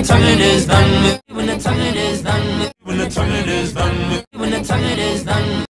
the tonguing is done, when the tonguing is done, when the tonguing is done, when the tonguing is done.